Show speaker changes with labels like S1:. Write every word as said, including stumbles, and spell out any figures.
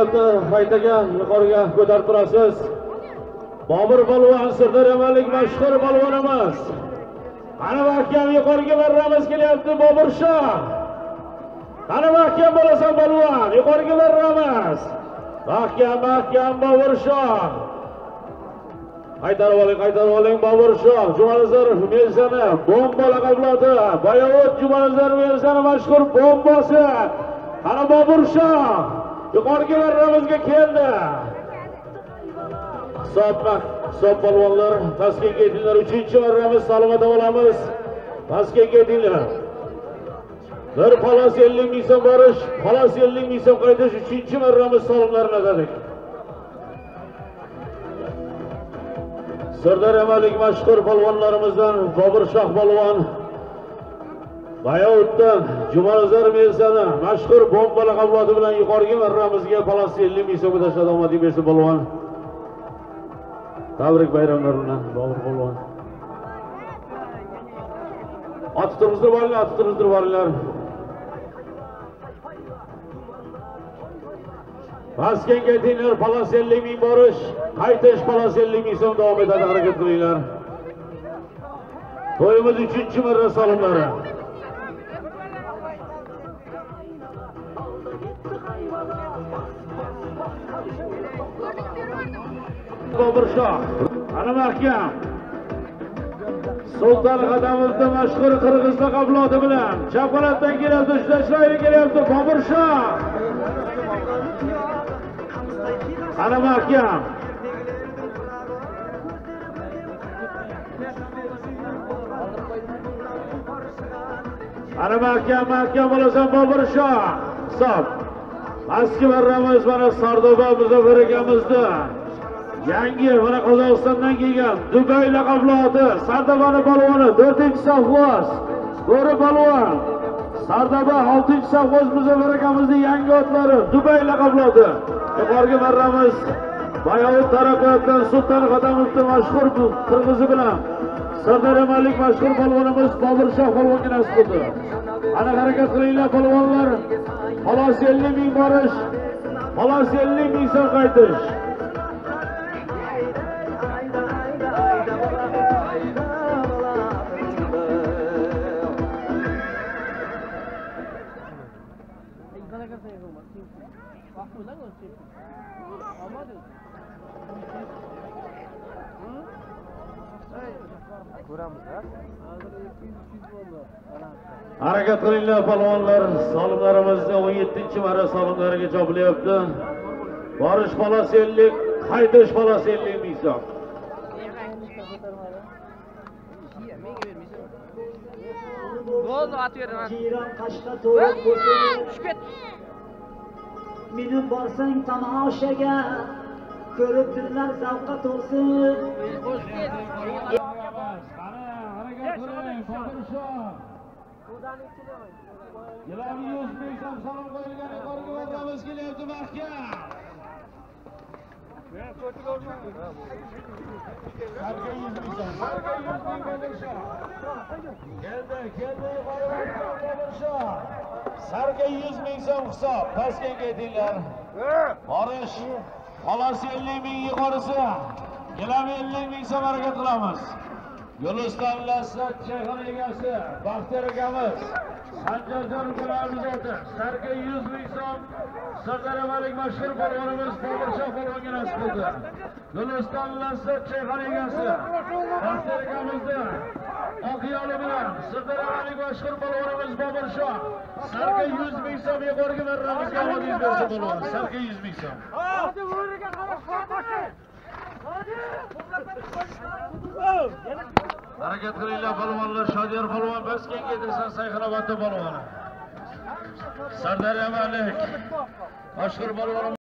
S1: g'alati qaytaga yuqoriga ko'tarib turasiz. Bobur polvon Sirdaryo Malik mashhur polvonimiz. Qani mahkam yuqoriga marramiz kelyapti Bobur Shoh. Qani mahkam bo'lasan polvon, yuqoriga marramiz. Mahkam mahkam Bobur Shoh. Qaytarib oling, qaytarib oling Bobur Shoh. Jumanazarov Melsani bomba laqabladi. Bayovut Jumanazarov Melsani mashhur bombasi. Qani Bobur Shoh yuqoriga marramizga keldi. Hisob hisob polvonlar pastga ketinglar. uchinchi marramiz salomat olamiz. Pastga ketinglar. Bir xolos ellik ming so'm borish, xolos ellik ming so'm qaytish uchinchi marramiz salomlarini atadik. Sirdaryo Malik mashhur polvonlarimizdan Bobur Shoh polvon Bayovutdan Jumanazar Melsani mashhur bomba laqablari bilan yuqoriga marramizga xolos ellik ming so'm tashladi. Omading bersin polvon. Tabrik bayramlar bilan Bobur polvon. Atib turibsizlar, boringlar, atib turibsizlar, boringlar. Pastga ketinglar, xolos ellik ming borish, qaytish xolos ellik ming so'm davom etadi, harakat qilinglar. To'yimiz uchinchi marra salomlari. Bobur Shoh, ana mahkam. Sulton Qadamovning mashhur qirg'iz laqablari bilan Chapalatdan keladi, ushlashlayli kelyapti Bobur Shoh. Ana mahkam. Ana mahkam, mahkam bo'lasan Bobur Shoh. Hisob. Eski marramiz mana Sardoba Muzaffar akamizni yangi mana Qozog'istondan kelgan Dubay laqablari Sardoba polvoni to'rtinchi safvoz. Bo'ri polvon. Sardoba oltinchi safvoz Muzaffar akamizning yangi otlari Dubay laqablari. Yuqoriga marramiz Bayovut tarafidan Sulton Qadamovning mashhur qirg'izi bilan Sirdaryo Malik mashhur polvonimiz Bobur Shoh polvonga nasib qildi. Ana harakat qilinglar polvonlar. Xolos ellik ming borish, xolos ellik ming so'm qaytish. Harakat qilinglar polvonlar. Salomlarimizni o'n yettinchi marra salomlariga chopilyapti. Borish xolos ellik, qaytish xolos ellik ming so'm.
S2: Bo'ldi, at beraman.
S3: Jiran qashqa to'rib bo'lsin. Minib borsang tomoshaga, ko'rib dillar zavqqa to'lsin.
S1: Yilami yuz ming so'm salom qo'yilgan yuqoriga marramiz kelyapti mahkam. Sarga yuz ming so'm, sarga yuz ming Bobur Shoh. Keldi, keldi yuqoriga Bobur Shoh. Sarga yuz ming so'm hisob. Pastga ketinglar. Borish xolos ellik ming yuqorisi. Yilami ellik ming so'm harakat qilamiz. Yo'liston Lazzat Chayxona egasi Baxtiyor akamiz Sanjarjon Gulamzodi sarga yuz ming so'm Sirdaryo Malik mashhur polvonimiz Bobur Shoh polvonga nasib qildi. Yo'liston Lazzat Chayxona egasi Baxtiyor akamizni oqyoli bilan Sirdaryo Malik mashhur polvonimiz Bobur Shoh sarga yuz ming so'm yuqoriga marramizga omadingiz bersin polvon. Sarga yuz ming so'm.
S2: Hadi o'rniga qarab qo'y.
S1: Harakat qilinglar polvonlar. Shodiyor polvon pastga ketirsan Sayxunobodda polvoni. Sirdaryo Malik mashhur polvon